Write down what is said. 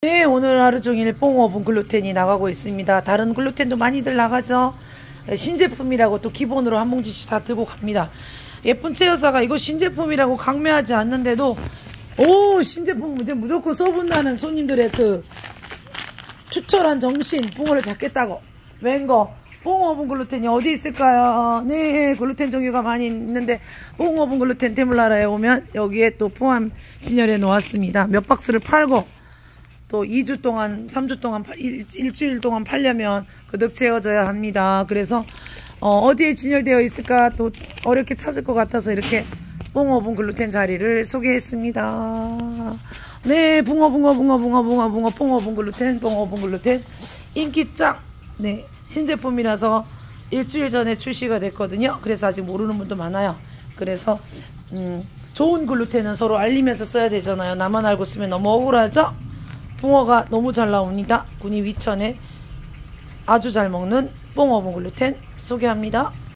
네, 오늘 하루 종일 뽕오븐 글루텐이 나가고 있습니다. 다른 글루텐도 많이들 나가죠. 신제품이라고 또 기본으로 한 봉지씩 다 들고 갑니다. 예쁜 채여사가 이거 신제품이라고 강매하지 않는데도 신제품 이제 무조건 써본다는 손님들의 그 추철한 정신, 붕어를 잡겠다고 웬거 뽕오븐 글루텐이 어디 있을까요? 네, 글루텐 종류가 많이 있는데 뽕오븐 글루텐 테물라라에 오면 여기에 또 포함 진열해 놓았습니다. 몇 박스를 팔고 또 2주 동안 3주 동안 일주일 동안 팔려면 그득 채워져야 합니다. 그래서 어디에 진열되어 있을까 또 어렵게 찾을 것 같아서 이렇게 뽕오븐 글루텐 자리를 소개했습니다. 네, 뽕오븐 글루텐 인기 짱. 네, 신제품이라서 일주일 전에 출시가 됐거든요. 그래서 아직 모르는 분도 많아요. 그래서 좋은 글루텐은 서로 알리면서 써야 되잖아요. 나만 알고 쓰면 너무 억울하죠? 붕어가 너무 잘 나옵니다. 군이 위천에 아주 잘 먹는 뽕오븐 글루텐 소개합니다.